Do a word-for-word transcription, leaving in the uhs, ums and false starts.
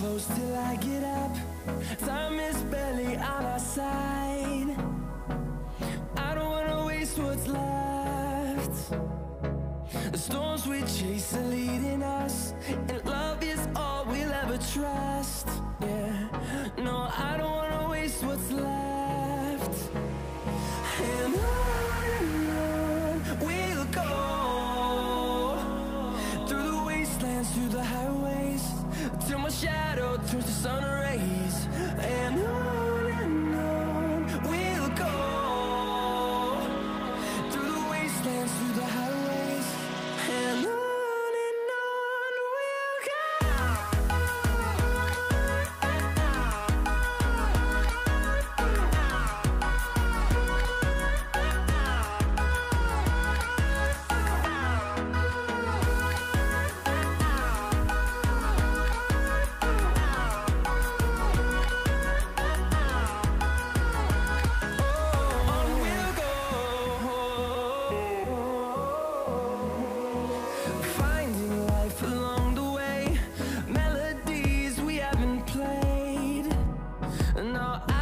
close till I get up. Time is barely on our side. I don't wanna waste what's left. The storms we chase are leading us, and love is all we'll ever trust. Yeah, no, I don't wanna waste what's left. And on and on we'll go, through the wastelands, through the highways, till my shadow turns to sun rays. And on and on we'll go, through the wastelands, through the highways, and on. No,